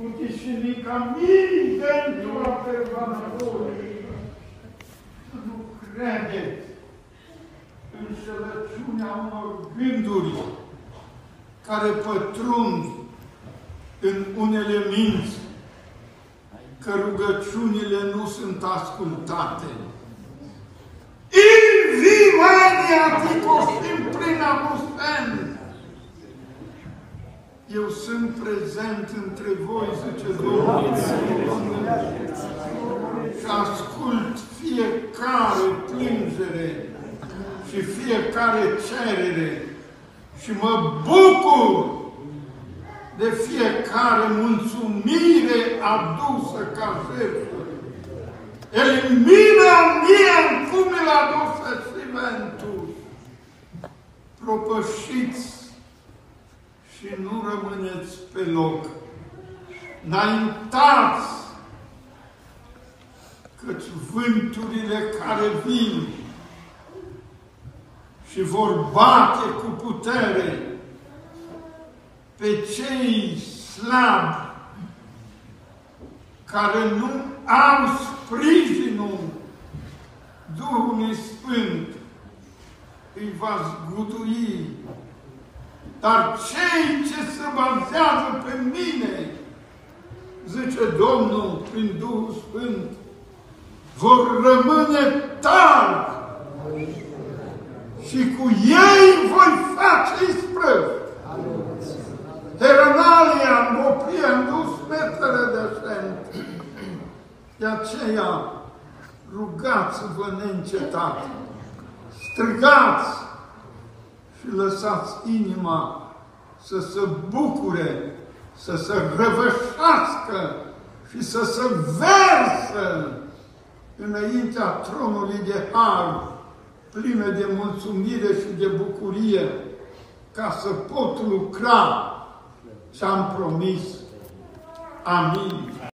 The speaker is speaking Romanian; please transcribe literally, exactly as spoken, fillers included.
Putișinica mii pentru apervanatorii. Să nu credeți înșelăciunea unor gânduri care pătrund în unele minți, că rugăciunile nu sunt ascultate. In vimania ticosim prin Augustin. Eu sunt prezent între voi, zice Domnul, și ascult fiecare plângere și fiecare cerere și mă bucur de fiecare mulțumire adusă ca jertfă. Elimina mie în cum mi l-a adus Sfântul. Propășiți și nu rămâneți pe loc. Înaintați, căci vânturile care vin și vor bate cu putere pe cei slabi care nu au sprijinul Duhului Sfânt, îi va zgudui. Dar cei ce se bazează pe mine, zice Domnul prin Duhul Sfânt, vor rămâne tari și cu ei voi face isprăvi. Terănalia în oprie în dus metele de șent. De aceea rugați-vă neîncetat, strigați și lăsați inima să se bucure, să se răvășească și să se versă înaintea tronului de har, pline de mulțumire și de bucurie, ca să pot lucra ce am promis. Amin.